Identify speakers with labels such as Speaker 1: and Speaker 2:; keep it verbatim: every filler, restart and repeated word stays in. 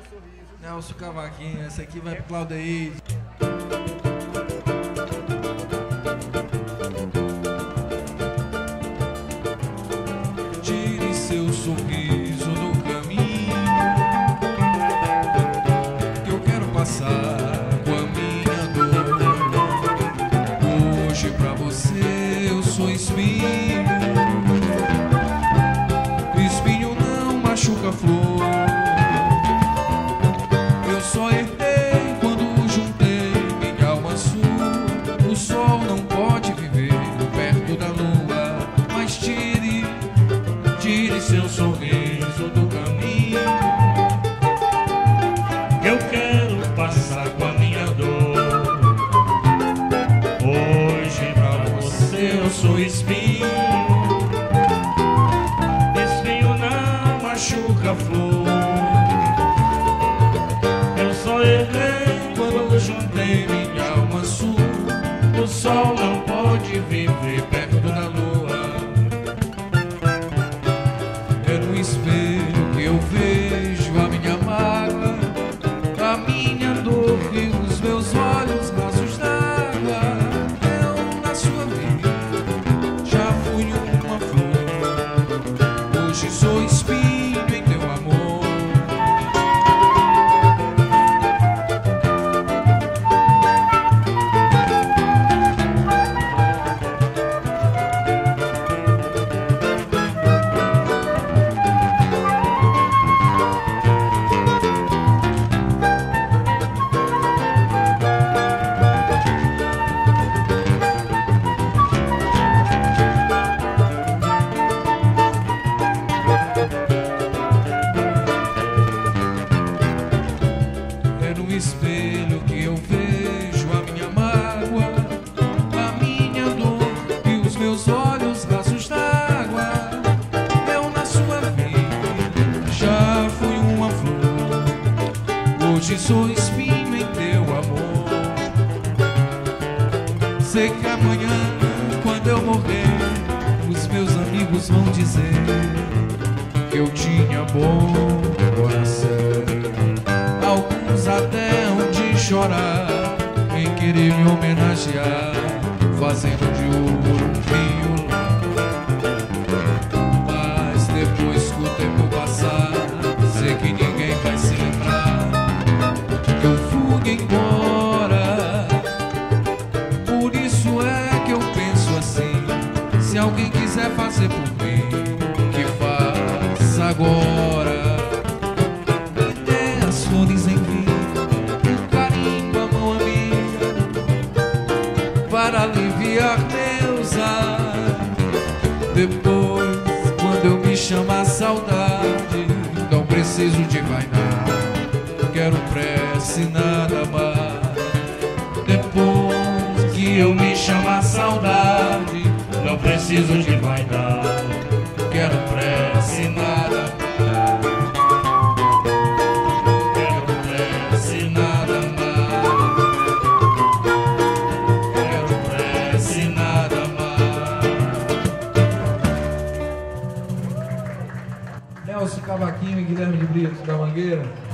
Speaker 1: Nelson Cavaquinho, essa aqui vai pro Claudeir. Tire seu sorriso do caminho, que eu quero passar com a minha dor. Hoje pra você eu sou espinho, o espinho não machuca a flor. Eu só errei quando juntei minha alma sua. O sol não pode viver perto da lua, mas tire, tire seu sorriso do caminho,
Speaker 2: Eu quero passar com a minha dor. Hoje pra você eu sou espinho, espinho não machuca a flor. Eu só errei
Speaker 1: quando juntei minha alma sua.
Speaker 2: O sol não pode viver perto da lua.
Speaker 1: É no espelho que eu vejo a minha mágoa, a minha dor e os meus olhos rasos d'água. Eu na sua vida já fui uma flor, hoje sou espinho em teu amor. Espelho que eu vejo a minha mágoa, a minha dor e os meus olhos rasos d'água. Eu na sua vida já fui uma flor, hoje sou espinho em teu amor. Sei que amanhã, quando eu morrer, os meus amigos vão dizer que eu tinha bom coração. Alguns até hão de chorar em querer me homenagear, fazendo de ouro um violão. Mas depois que o tempo passar, sei que ninguém vai se lembrar que eu fui embora. Por isso é que eu penso assim: se alguém quiser fazer por mim, que faça agora. Flores em vida, um carinho, a mão amiga, para aliviar meus ar. Depois, quando eu me chamar a saudade, não preciso de vaidade, quero prece e nada mais. Depois que eu me chamar a saudade,
Speaker 2: Não preciso de vaidade,
Speaker 1: quero prece e nada mais. Nelson Cavaquinho e Guilherme de Brito, da Mangueira.